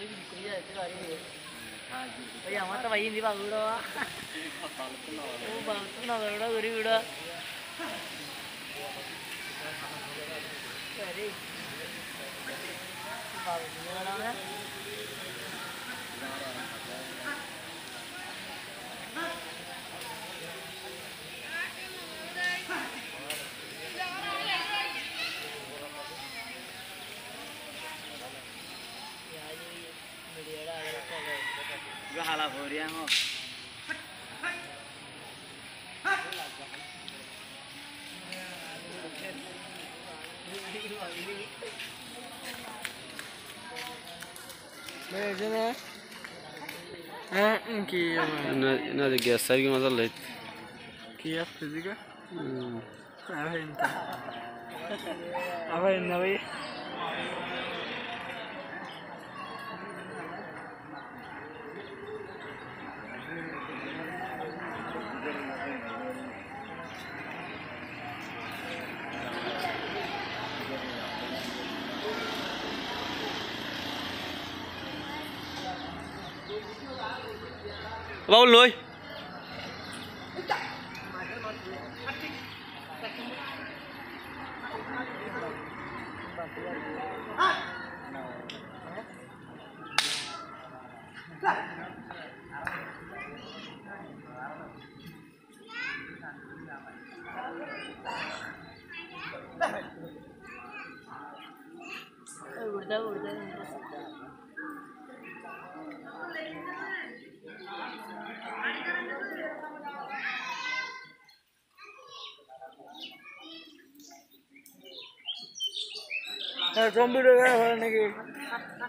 Yamata bayi di bagudo. Oh, bagus na bagudo, guri gudo. Sorry. Bagus ni orang na. Gua halah boriang ho. Ina da gasar gi mazal lait. Kia fizika? Apa ini? Apa ini nabi? Bao lôi. Udah. Zombie udah lagi.